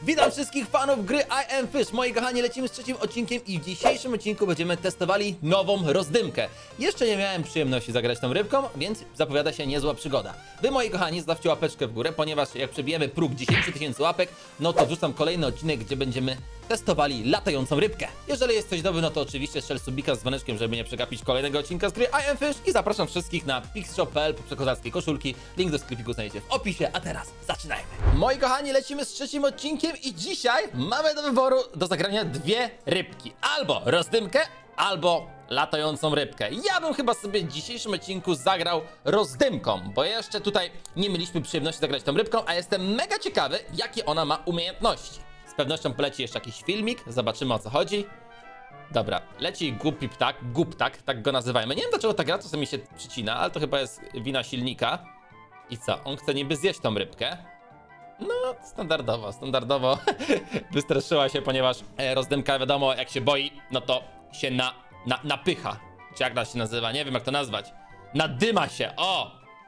Witam wszystkich fanów gry I Am Fish. Moi kochani, lecimy z trzecim odcinkiem i w dzisiejszym odcinku będziemy testowali nową rozdymkę. Jeszcze nie miałem przyjemności zagrać tą rybką, więc zapowiada się niezła przygoda. Wy, moi kochani, zostawcie łapeczkę w górę, ponieważ jak przebijemy próg 10 000 łapek, no to wrzucam kolejny odcinek, gdzie będziemy testowali latającą rybkę. Jeżeli jest coś dobre, no to oczywiście strzel subika z dzwoneczkiem, żeby nie przegapić kolejnego odcinka z gry I Am Fish i zapraszam wszystkich na pixshop.pl po przekozackiej koszulki. Link do sklepiku znajdziecie w opisie, a teraz zaczynajmy. Moi kochani, lecimy z trzecim odcinkiem i dzisiaj mamy do wyboru do zagrania dwie rybki. Albo rozdymkę, albo latającą rybkę. Ja bym chyba sobie w dzisiejszym odcinku zagrał rozdymką, bo jeszcze tutaj nie mieliśmy przyjemności zagrać tą rybką, a jestem mega ciekawy, jakie ona ma umiejętności. Z pewnością poleci jeszcze jakiś filmik, zobaczymy o co chodzi. Dobra, leci głupi ptak, guptak, tak go nazywajmy. Nie wiem dlaczego ta gra czasami się przycina, ale to chyba jest wina silnika. I co? On chce niby zjeść tą rybkę. No, standardowo wystraszyła się, ponieważ rozdymka, wiadomo, jak się boi, no to się napycha. Czy jak to się nazywa? Nie wiem jak to nazwać. Nadyma się, o!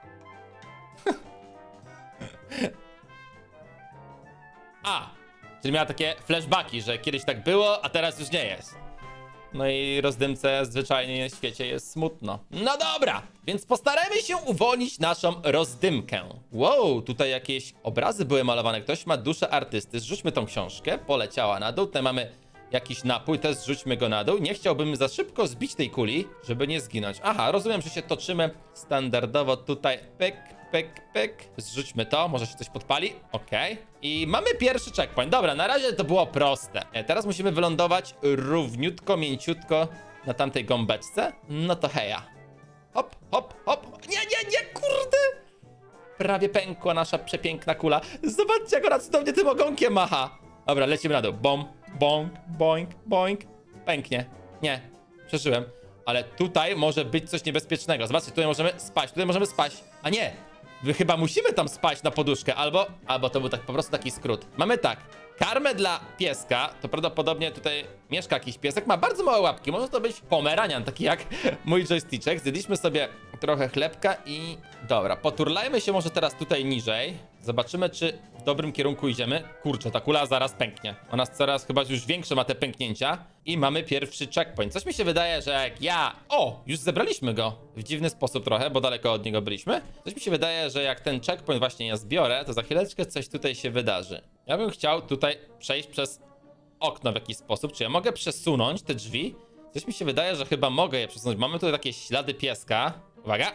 Czyli miała takie flashbacki, że kiedyś tak było, a teraz już nie jest. No i rozdymce zwyczajnie w świecie jest smutno. No dobra, więc postaramy się uwolnić naszą rozdymkę. Wow, tutaj jakieś obrazy były malowane. Ktoś ma duszę artysty. Zrzućmy tą książkę. Poleciała na dół. Tutaj mamy jakiś napój. Też zrzućmy go na dół. Nie chciałbym za szybko zbić tej kuli, żeby nie zginąć. Aha, rozumiem, że się toczymy standardowo tutaj. Pyk, pyk, pyk. Zrzućmy to. Może się coś podpali. Okej. I mamy pierwszy checkpoint. Dobra, na razie to było proste. Teraz musimy wylądować równiutko, mięciutko na tamtej gąbeczce. No to heja. Hop, hop, hop. Nie, kurde. Prawie pękła nasza przepiękna kula. Zobaczcie, jak ona cudownie tym ogonkiem macha. Dobra, lecimy na dół. Bom, bonk, boink, boink. Pęknie. Nie, przeżyłem. Ale tutaj może być coś niebezpiecznego. Zobaczcie, tutaj możemy spaść. A nie, my chyba musimy tam spaść na poduszkę, albo to był tak po prostu taki skrót. Mamy tak, karmę dla pieska, to prawdopodobnie tutaj mieszka jakiś piesek, ma bardzo małe łapki, może to być pomeranian, taki jak mój joysticzek. Zjedliśmy sobie trochę chlebka i dobra, poturlajmy się może teraz tutaj niżej. Zobaczymy, czy w dobrym kierunku idziemy. Kurczę, ta kula zaraz pęknie. Ona coraz chyba już większe ma te pęknięcia. I mamy pierwszy checkpoint. Coś mi się wydaje, że jak ja... O, już zebraliśmy go. W dziwny sposób trochę, bo daleko od niego byliśmy. Coś mi się wydaje, że jak ten checkpoint właśnie ja zbiorę, to za chwileczkę coś tutaj się wydarzy. Ja bym chciał tutaj przejść przez okno w jakiś sposób. Czy ja mogę przesunąć te drzwi? Coś mi się wydaje, że chyba mogę je przesunąć. Mamy tutaj takie ślady pieska. Uwaga.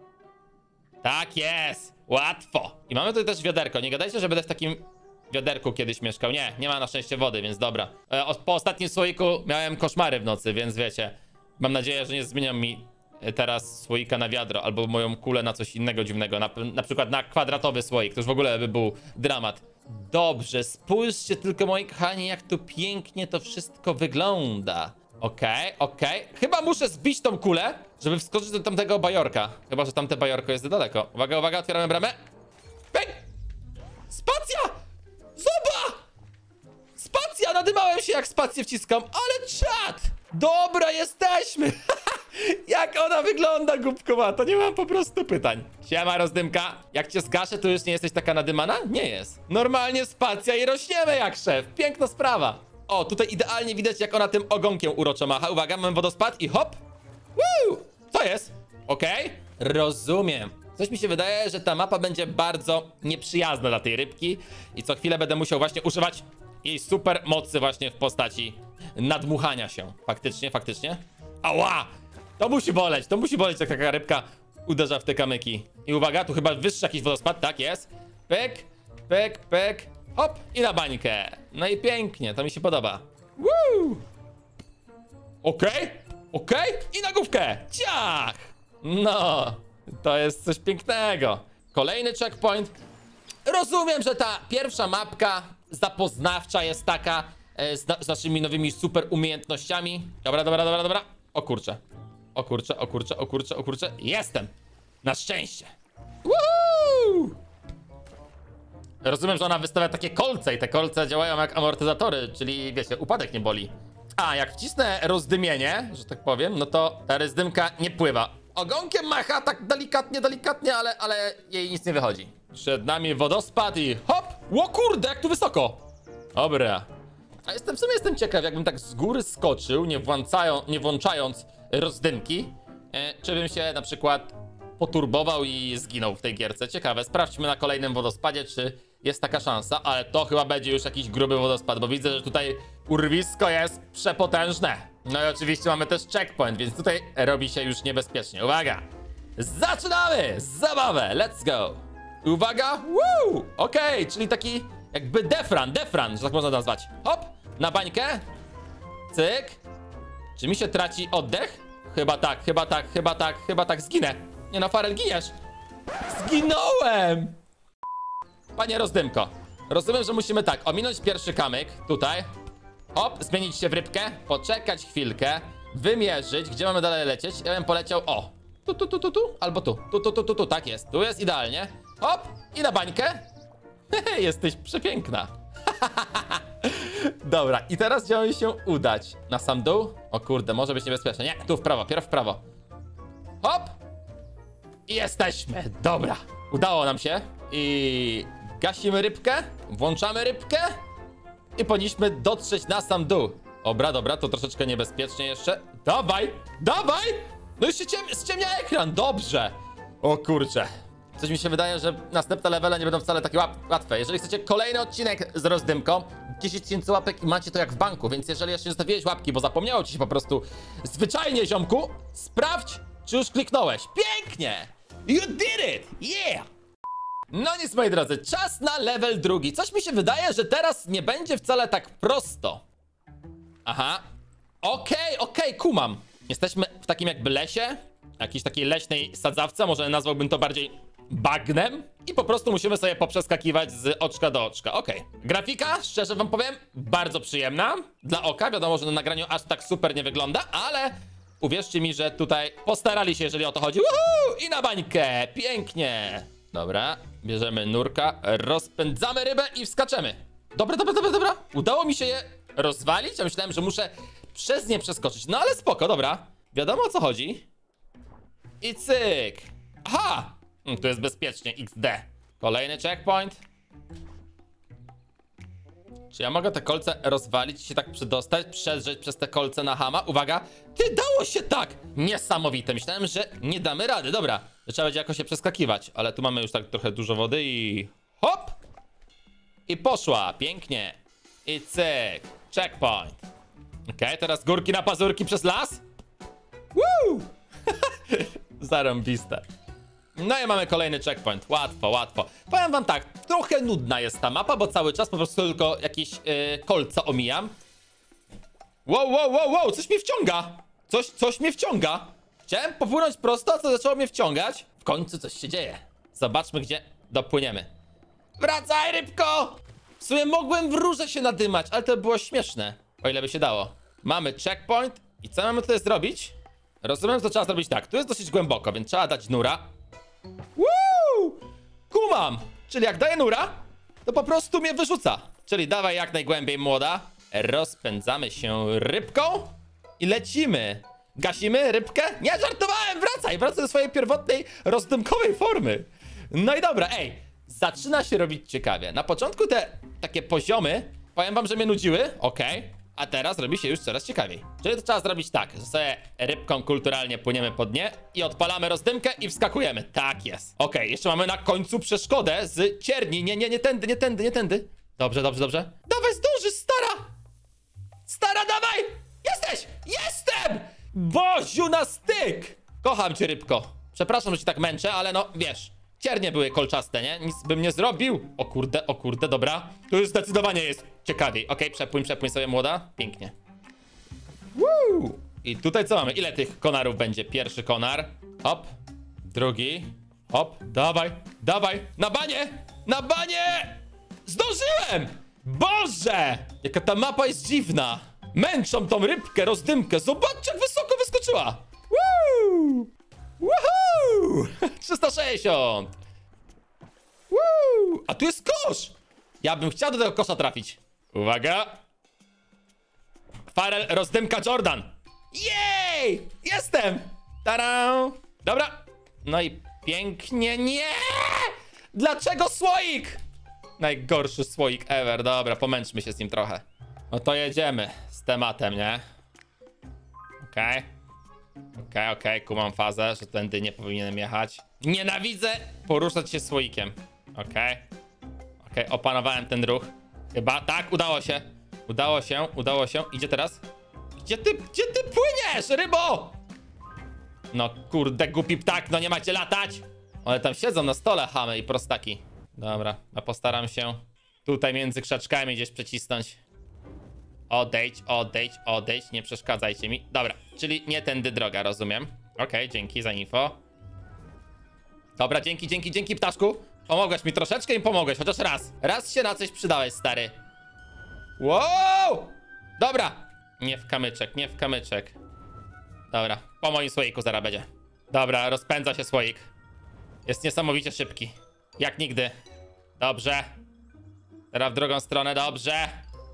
Tak jest! Łatwo! I mamy tutaj też wiaderko. Nie gadajcie, że będę w takim wiaderku kiedyś mieszkał. Nie ma na szczęście wody, więc dobra. Po ostatnim słoiku miałem koszmary w nocy, więc wiecie. Mam nadzieję, że nie zmienią mi teraz słoika na wiadro, albo moją kulę na coś innego dziwnego. Na przykład na kwadratowy słoik. To już w ogóle by był dramat. Dobrze, spójrzcie tylko, moi kochani, jak tu pięknie to wszystko wygląda. Okej. Chyba muszę zbić tą kulę, żeby wskoczyć do tamtego bajorka. Chyba że tamte bajorko jest za daleko. Uwaga, otwieramy bramę. Pęk! Spacja! Zoba! Spacja! Nadymałem się, jak spację wciskam, ale czad! Dobra, jesteśmy! Jak ona wygląda, głupkowata, nie mam po prostu pytań. Siema, rozdymka. Jak cię zgaszę, to już nie jesteś taka nadymana? Nie jest. Normalnie spacja i rośniemy jak szef. Piękna sprawa. O, tutaj idealnie widać, jak ona tym ogonkiem uroczo macha. Uwaga, mam wodospad i hop. Woo! Co jest? Okej. Rozumiem. Coś mi się wydaje, że ta mapa będzie bardzo nieprzyjazna dla tej rybki i co chwilę będę musiał właśnie używać jej super mocy właśnie w postaci nadmuchania się. Faktycznie. Ała! To musi boleć, jak taka rybka uderza w te kamyki. I uwaga, tu chyba wyższy jakiś wodospad, tak jest. Pyk, pyk, pyk. Hop, i na bańkę. No i pięknie, to mi się podoba. Woo! Okej. I na główkę. Ciach! No, to jest coś pięknego. Kolejny checkpoint. Rozumiem, że ta pierwsza mapka zapoznawcza jest taka z naszymi nowymi super umiejętnościami. Dobra. O kurczę. Jestem! Na szczęście! Woohoo! Rozumiem, że ona wystawia takie kolce i te kolce działają jak amortyzatory, czyli wiecie, upadek nie boli. A jak wcisnę rozdymienie, że tak powiem, no to ta rozdymka nie pływa. Ogonkiem macha tak delikatnie, ale jej nic nie wychodzi. Przed nami wodospad i hop! Ło kurde, jak tu wysoko! Dobra. A w sumie jestem ciekaw, jakbym tak z góry skoczył, nie włączając rozdymki, czy bym się na przykład poturbował i zginął w tej gierce. Ciekawe, sprawdźmy na kolejnym wodospadzie, czy jest taka szansa, ale to chyba będzie już jakiś gruby wodospad, bo widzę, że tutaj urwisko jest przepotężne. No i oczywiście mamy też checkpoint, więc tutaj robi się już niebezpiecznie. Uwaga! Zaczynamy zabawę! Let's go! Uwaga! Woo! Okej, czyli taki jakby defran, że tak można nazwać. Hop! Na bańkę. Cyk. Czy mi się traci oddech? Chyba tak. Zginę. Nie no, Farel, giniesz. Zginąłem! Panie rozdymko, rozumiem, że musimy tak, ominąć pierwszy kamyk, tutaj. Hop, zmienić się w rybkę, poczekać chwilkę, wymierzyć, gdzie mamy dalej lecieć. Ja bym poleciał, o, tu, albo tu, tak jest, tu jest idealnie. Hop, i na bańkę. Hehe, jesteś przepiękna. Dobra, i teraz chciałem się udać na sam dół. O kurde, może być niebezpieczne. Nie, tu w prawo, pierw w prawo. Hop! I jesteśmy, dobra. Udało nam się. I gasimy rybkę, włączamy rybkę i powinniśmy dotrzeć na sam dół. Dobra, to troszeczkę niebezpiecznie jeszcze. Dawaj! No już się ściemnia ekran, dobrze. O kurczę. Coś mi się wydaje, że następne levele nie będą wcale takie łatwe. Jeżeli chcecie kolejny odcinek z rozdymką, 10 000 łapek i macie to jak w banku, więc jeżeli jeszcze nie zostawiłeś łapki, bo zapomniało ci się po prostu zwyczajnie, ziomku, sprawdź, czy już kliknąłeś. Pięknie! You did it! Yeah! No nic, moi drodzy, czas na level drugi. Coś mi się wydaje, że teraz nie będzie wcale tak prosto. Aha. Okej, kumam. Jesteśmy w takim jakby lesie, jakiejś takiej leśnej sadzawce, może nazwałbym to bardziej bagnem. I po prostu musimy sobie poprzeskakiwać z oczka do oczka. Okej. Grafika, szczerze wam powiem, bardzo przyjemna. Dla oka, wiadomo, że na nagraniu aż tak super nie wygląda, ale uwierzcie mi, że tutaj postarali się, jeżeli o to chodzi. Woohoo! I na bańkę, pięknie. Dobra, bierzemy nurka, rozpędzamy rybę i wskaczemy. Dobra. Udało mi się je rozwalić, ja myślałem, że muszę przez nie przeskoczyć. No ale spoko, dobra. Wiadomo, o co chodzi. I cyk. Aha! Tu jest bezpiecznie, XD. Kolejny checkpoint. Czy ja mogę te kolce rozwalić i się tak przedostać, przedrzeć przez te kolce na hama? Uwaga. Ty, dało się tak! Niesamowite. Myślałem, że nie damy rady. Dobra, że trzeba będzie jakoś się przeskakiwać. Ale tu mamy już tak trochę dużo wody i... hop! I poszła. Pięknie. I cyk. Checkpoint. Okej, teraz górki na pazurki przez las. Woo! Zarąbiste. No i mamy kolejny checkpoint. Łatwo. Powiem wam tak, trochę nudna jest ta mapa, bo cały czas po prostu tylko jakieś kolce omijam. Wow, coś mnie wciąga. Coś mnie wciąga. Chciałem popłynąć prosto, co zaczęło mnie wciągać. W końcu coś się dzieje. Zobaczmy, gdzie dopłyniemy. Wracaj, rybko! W sumie mogłem w rurze się nadymać, ale to było śmieszne. O ile by się dało. Mamy checkpoint. I co mamy tutaj zrobić? Rozumiem, że to trzeba zrobić tak. Tu jest dosyć głęboko, więc trzeba dać nura. Woo! Kumam! Czyli jak daję nura, to po prostu mnie wyrzuca. Czyli dawaj jak najgłębiej, młoda. Rozpędzamy się rybką i lecimy. Gasimy rybkę? Nie, żartowałem! Wracaj do swojej pierwotnej, rozdymkowej formy. No i dobra, ej. Zaczyna się robić ciekawie. Na początku te takie poziomy, powiem wam, że mnie nudziły. Okej. A teraz robi się już coraz ciekawiej. Czyli to trzeba zrobić tak, że sobie rybką kulturalnie płyniemy po dnie i odpalamy rozdymkę i wskakujemy. Tak jest. Okej, jeszcze mamy na końcu przeszkodę z cierni. Nie tędy. Dobrze. Dawaj, zdążysz, stara! Stara, dawaj! Jesteś! Jestem! Boziu na styk! Kocham cię, rybko. Przepraszam, że ci tak męczę, ale no, wiesz, ciernie były kolczaste, nie? Nic bym nie zrobił. O kurde, dobra. Tu już zdecydowanie jest ciekawiej. Okej, przepłyń sobie, młoda. Pięknie. Woo! I tutaj co mamy? Ile tych konarów będzie? Pierwszy konar. Hop. Drugi. Hop. Dawaj. Na banie! Zdążyłem! Boże! Jaka ta mapa jest dziwna. Męczą tą rybkę, rozdymkę. Zobaczcie, jak wysoko wyskoczyła. Woo! Woohoo! 360! Woo! A tu jest kosz! Ja bym chciał do tego kosza trafić. Uwaga! Farel, rozdymka Jordan. Jej! Jestem! Tadam! Dobra. No i pięknie. Nie! Dlaczego słoik? Najgorszy słoik ever. Dobra, pomęczmy się z nim trochę. No to jedziemy z tematem, nie? Okej, kumam fazę, że tędy nie powinienem jechać. Nienawidzę poruszać się słoikiem. Okej, opanowałem ten ruch. Chyba, tak, udało się. Idzie teraz? Gdzie ty płyniesz, rybo? No kurde, głupi ptak, no nie macie latać. One tam siedzą na stole, chamy i prostaki. Dobra, ja postaram się tutaj między krzaczkami gdzieś przecisnąć. Odejdź, nie przeszkadzajcie mi. Dobra, czyli nie tędy droga, rozumiem. Okej, dzięki za info. Dobra, dzięki ptaszku. Pomogłeś mi troszeczkę i pomogłeś, chociaż raz. Raz się na coś przydałeś, stary. Wow! Dobra. Nie w kamyczek. Dobra, po moim słoiku zaraz będzie. Dobra, rozpędza się słoik. Jest niesamowicie szybki. Jak nigdy. Dobrze. Teraz w drugą stronę, dobrze.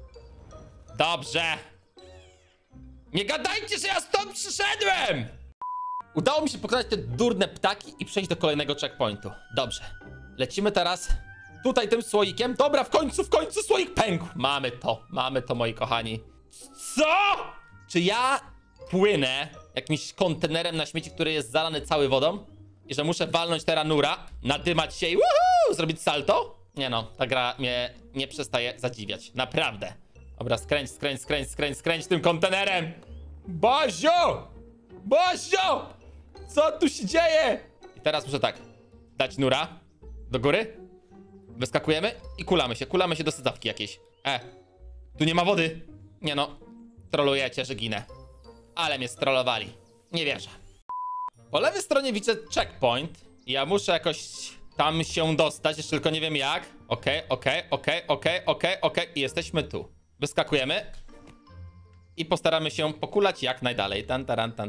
Nie gadajcie, że ja stąd przyszedłem! Udało mi się pokonać te durne ptaki i przejść do kolejnego checkpointu. Dobrze. Lecimy teraz tutaj tym słoikiem. Dobra, w końcu słoik pękł. Mamy to, moi kochani. Co? Czy ja płynę jakimś kontenerem na śmieci, który jest zalany cały wodą? I że muszę walnąć teraz nura, nadymać się i zrobić salto? Nie no, ta gra mnie nie przestaje zadziwiać. Naprawdę. Dobra, skręć tym kontenerem. Bazio! Co tu się dzieje? I teraz muszę tak, dać nura do góry. Wyskakujemy i kulamy się do sadzawki jakiejś. Tu nie ma wody. Nie no, trolujecie, że ginę. Ale mnie strollowali. Nie wierzę. Po lewej stronie widzę checkpoint. Ja muszę jakoś tam się dostać, jeszcze tylko nie wiem jak. Okej. I jesteśmy tu. Wyskakujemy. I postaramy się pokulać jak najdalej. Tan.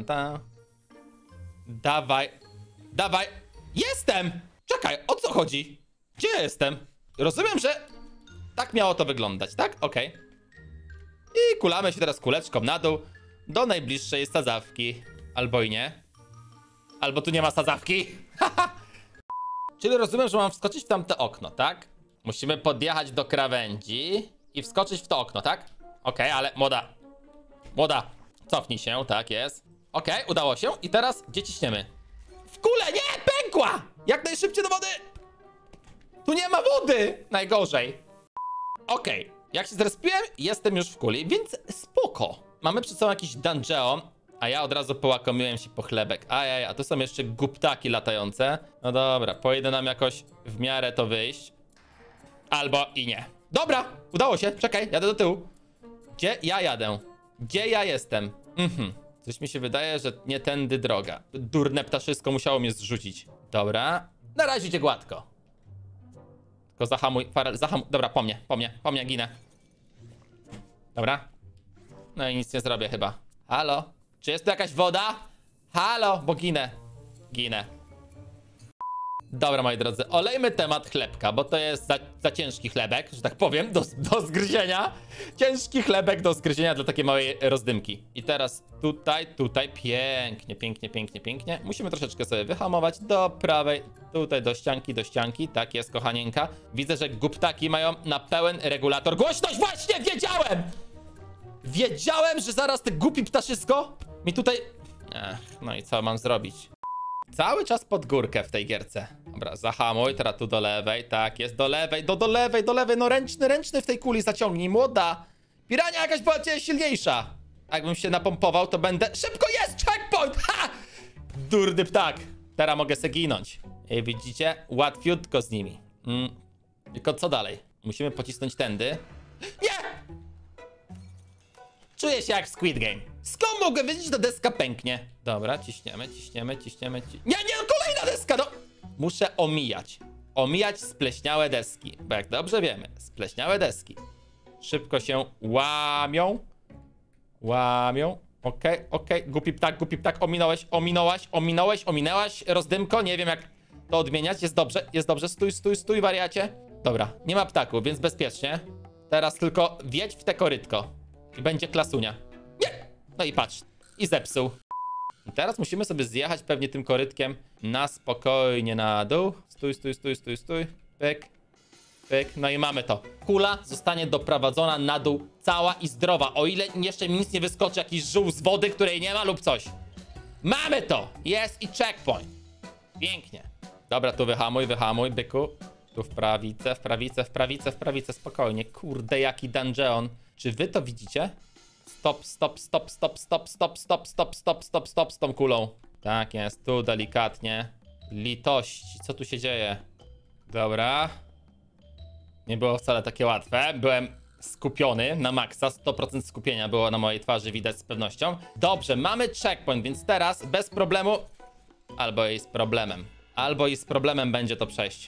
Dawaj. Jestem! Czekaj, o co chodzi? Gdzie ja jestem? Rozumiem, że tak miało to wyglądać, tak? Okej. I kulamy się teraz kuleczką na dół do najbliższej sadzawki. Albo i nie. Albo tu nie ma sadzawki. Czyli rozumiem, że mam wskoczyć w tamte okno, tak? Musimy podjechać do krawędzi i wskoczyć w to okno, tak? Okej, ale młoda, cofnij się, tak jest. Okej, udało się i teraz gdzie ciśniemy? W kulę, nie, pękła! Jak najszybciej do wody! Tu nie ma wody! Najgorzej. Okej, jak się zrespiłem, jestem już w kuli, więc spoko. Mamy przed sobą jakiś dungeon, a ja od razu połakomiłem się po chlebek. A tu są jeszcze guptaki latające. No dobra, powinno nam jakoś w miarę to wyjść. Albo i nie. Dobra, udało się, czekaj, jadę do tyłu. Gdzie ja jadę? Gdzie ja jestem? Coś mi się wydaje, że nie tędy droga. Durne ptaszysko musiało mnie zrzucić. Dobra, na razie idzie gładko. Tylko zahamuj, Farel, zahamuj. Dobra, po mnie, ginę. Dobra. No i nic nie zrobię chyba. Halo? Czy jest tu jakaś woda? Halo, bo ginę. Dobra, moi drodzy, olejmy temat chlebka, bo to jest za ciężki chlebek, że tak powiem, do zgryzienia. Ciężki chlebek do zgryzienia dla takiej małej rozdymki. I teraz tutaj, pięknie. Musimy troszeczkę sobie wyhamować do prawej, tutaj do ścianki, tak jest, kochanienka. Widzę, że guptaki mają na pełen regulator głośność, właśnie, wiedziałem, że zaraz te głupi ptaszysko mi tutaj... no i co mam zrobić? Cały czas pod górkę w tej gierce. Dobra, zahamuj, teraz tu do lewej, tak jest, do lewej, no ręczny w tej kuli zaciągnij, młoda. Pirania jakaś była cię silniejsza. Jakbym się napompował, to będę... Szybko jest, checkpoint, ha! Durny ptak. Teraz mogę se ginąć. I widzicie, łatwiutko z nimi. Tylko co dalej? Musimy pocisnąć tędy. Nie! Czuję się jak w Squid Game. Skąd mogę wiedzieć, że ta deska pęknie? Dobra, ciśniemy. Nie, kolejna deska, no! Muszę omijać spleśniałe deski. Bo jak dobrze wiemy, spleśniałe deski szybko się łamią. Okej. Głupi ptak, ominęłaś, rozdymko, nie wiem jak to odmieniać. Jest dobrze, stój, wariacie. Dobra, nie ma ptaku, więc bezpiecznie. Teraz tylko wjedź w te korytko i będzie klasunia. Nie! No i patrz, i zepsuł. I teraz musimy sobie zjechać pewnie tym korytkiem na spokojnie na dół. Stój. Pyk. Pyk, no i mamy to. Kula zostanie doprowadzona na dół cała i zdrowa, o ile jeszcze mi nic nie wyskoczy, jakiś żół z wody, której nie ma lub coś. Mamy to! Jest i checkpoint. Pięknie. Dobra, tu wyhamuj, byku. Tu w prawicę, spokojnie. Kurde, jaki dungeon. Czy wy to widzicie? Stop z tą kulą. Tak jest, tu delikatnie. Litości, co tu się dzieje? Dobra. Nie było wcale takie łatwe. Byłem skupiony na maksa. 100% skupienia było na mojej twarzy, widać z pewnością. Dobrze, mamy checkpoint, więc teraz bez problemu... Albo i z problemem. Albo i z problemem będzie to przejść.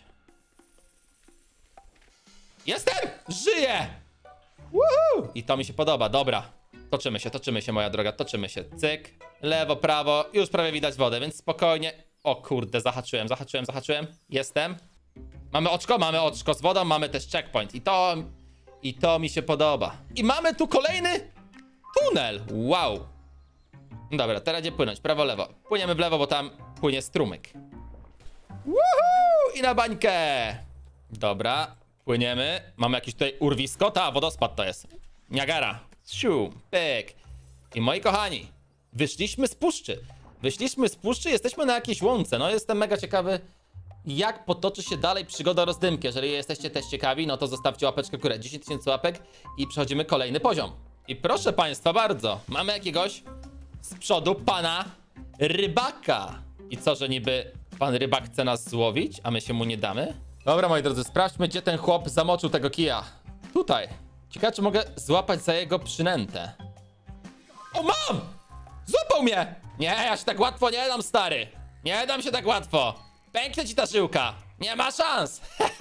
Jestem! Żyję! Woohoo! I to mi się podoba, dobra. Toczymy się, moja droga, toczymy się. Cyk, lewo, prawo. Już prawie widać wodę, więc spokojnie. O kurde, zahaczyłem. Jestem. Mamy oczko z wodą, mamy też checkpoint. I to mi się podoba. I mamy tu kolejny tunel. Wow. Dobra, teraz gdzie płynąć? Prawo, lewo. Płyniemy w lewo, bo tam płynie strumyk. Woohoo! I na bańkę. Dobra, płyniemy. Mamy jakieś tutaj urwisko? Ta, wodospad to jest. Niagara. Siu, pyk. I moi kochani, wyszliśmy z puszczy. Jesteśmy na jakiejś łące. No, jestem mega ciekawy, jak potoczy się dalej przygoda rozdymki. Jeżeli jesteście też ciekawi, no to zostawcie łapeczkę w górę. 10 000 łapek i przechodzimy kolejny poziom. I proszę państwa bardzo, mamy jakiegoś z przodu pana rybaka. I co, że niby pan rybak chce nas złowić, a my się mu nie damy? Dobra, moi drodzy, sprawdźmy, gdzie ten chłop zamoczył tego kija. Tutaj. Ciekawe, czy mogę złapać za jego przynętę. O, mam! Złapał mnie! Nie, ja się tak łatwo nie dam, stary. Nie dam się tak łatwo. Pęknie ci ta żyłka. Nie ma szans.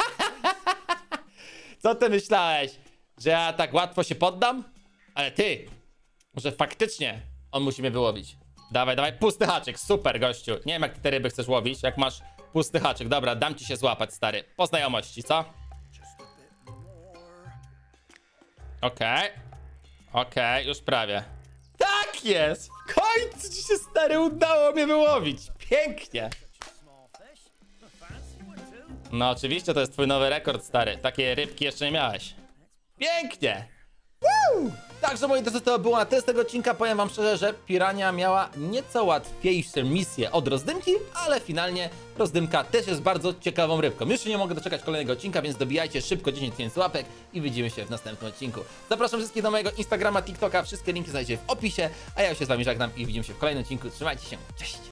Co ty myślałeś? Że ja tak łatwo się poddam? Ale ty, może faktycznie on musi mnie wyłowić. Dawaj, pusty haczyk. Super, gościu. Nie wiem, jak ty te ryby chcesz łowić, jak masz pusty haczyk. Dobra, dam ci się złapać, stary. Po znajomości, co? Okej, już prawie. Tak jest! W końcu ci się, stary, udało mnie wyłowić. Pięknie. No oczywiście, to jest twój nowy rekord, stary. Takie rybki jeszcze nie miałeś. Pięknie! Woo! Także, moi drodzy, to było na tyle z tego odcinka. Powiem wam szczerze, że Pirania miała nieco łatwiejsze misje od rozdymki, ale finalnie rozdymka też jest bardzo ciekawą rybką. Już się nie mogę doczekać kolejnego odcinka, więc dobijajcie szybko 10 000 łapek i widzimy się w następnym odcinku. Zapraszam wszystkich do mojego Instagrama, TikToka, wszystkie linki znajdziecie w opisie, a ja się z wami żegnam i widzimy się w kolejnym odcinku. Trzymajcie się, cześć!